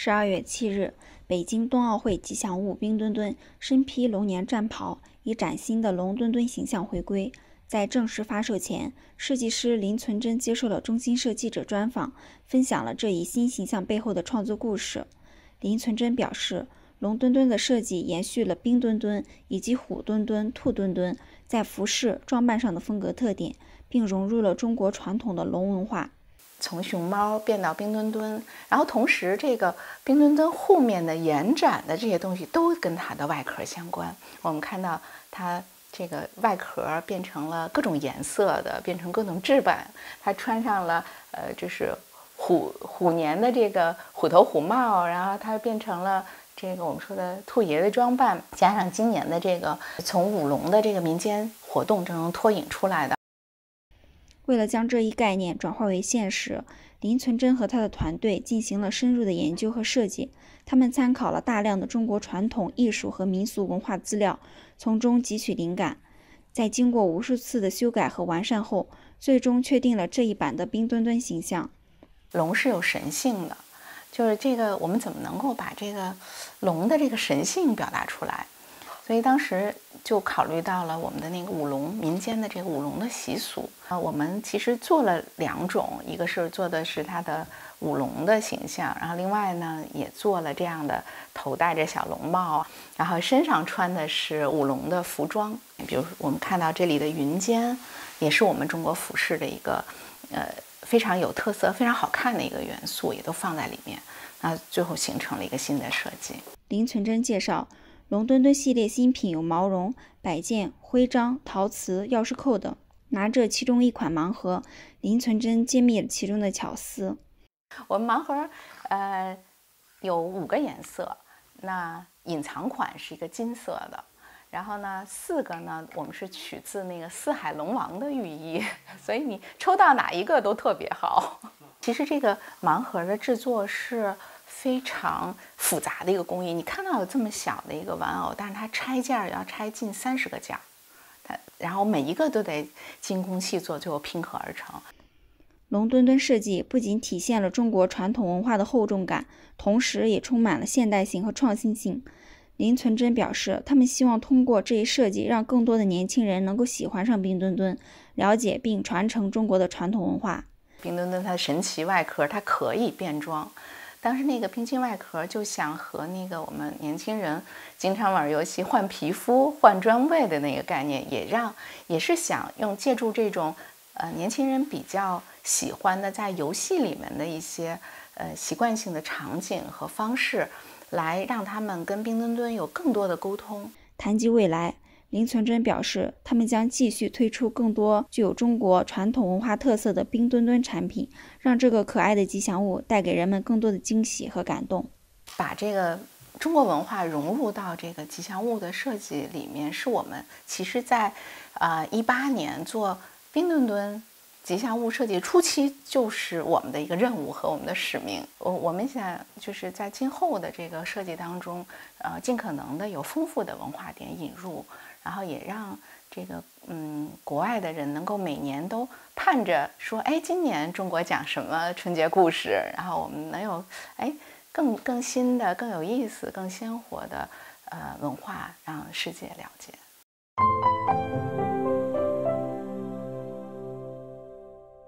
12月7日，北京冬奥会吉祥物冰墩墩身披龙年战袍，以崭新的龙墩墩形象回归。在正式发售前，设计师林存真接受了中新社记者专访，分享了这一新形象背后的创作故事。林存真表示，龙墩墩的设计延续了冰墩墩以及虎墩墩、兔墩墩在服饰装扮上的风格特点，并融入了中国传统的龙文化。 从熊猫变到冰墩墩，然后同时这个冰墩墩后面的延展的这些东西都跟它的外壳相关。我们看到它这个外壳变成了各种颜色的，变成各种质感。它穿上了就是虎年的这个虎头虎帽，然后它变成了这个我们说的兔爷的装扮，加上今年的这个从舞龙的这个民间活动中脱颖出来的。 为了将这一概念转化为现实，林存真和他的团队进行了深入的研究和设计。他们参考了大量的中国传统艺术和民俗文化资料，从中汲取灵感。在经过无数次的修改和完善后，最终确定了这一版的冰墩墩形象。 龙是有神性的，就是这个我们怎么能够把这个龙的这个神性表达出来？所以当时就考虑到了我们的那个舞龙民间的这个舞龙的习俗我们其实做了2种，一个是做的是它的舞龙的形象，然后另外呢也做了这样的头戴着小龙帽，然后身上穿的是舞龙的服装。比如我们看到这里的云肩，也是我们中国服饰的一个非常有特色、非常好看的一个元素，也都放在里面。那最后形成了一个新的设计。 林存真介绍，龙墩墩系列新品有毛绒、摆件、徽章、陶瓷、钥匙扣等。拿着其中一款盲盒，林存真揭秘了其中的巧思。 我们盲盒有5个颜色，那隐藏款是一个金色的，然后呢4个呢我们是取自那个四海龙王的寓意，所以你抽到哪一个都特别好。其实这个盲盒的制作是非常复杂的一个工艺，你看到有这么小的一个玩偶，但是它拆件要拆近30个件，然后每一个都得精工细作，最后拼合而成。 龙墩墩设计不仅体现了中国传统文化的厚重感，同时也充满了现代性和创新性。林存真表示，他们希望通过这一设计，让更多的年轻人能够喜欢上冰墩墩，了解并传承中国的传统文化。 冰墩墩它神奇外壳，它可以变装。当时那个冰晶外壳就想和那个我们年轻人经常玩游戏换皮肤、换装备的那个概念，也是想借助这种年轻人比较喜欢的在游戏里面的一些习惯性的场景和方式，来让他们跟冰墩墩有更多的沟通。 谈及未来，林存真表示，他们将继续推出更多具有中国传统文化特色的冰墩墩产品，让这个可爱的吉祥物带给人们更多的惊喜和感动。 把这个中国文化融入到这个吉祥物的设计里面，是我们其实在18年做冰墩墩吉祥物设计初期就是我们的一个任务和我们的使命。我们想就是在今后的这个设计当中，尽可能的有丰富的文化点引入，然后也让这个国外的人能够每年都盼着说，哎，今年中国讲什么春节故事，然后我们能有更新的、更有意思、更鲜活的文化让世界了解。